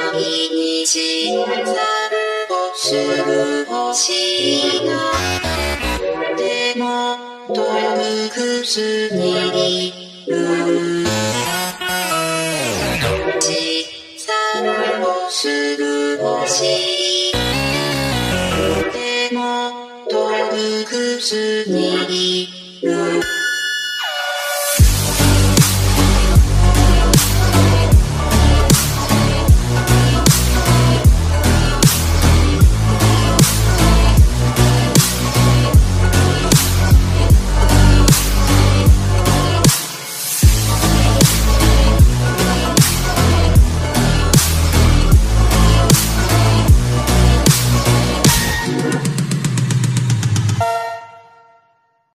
毎日散歩する星がでも遠くすにいる散歩する星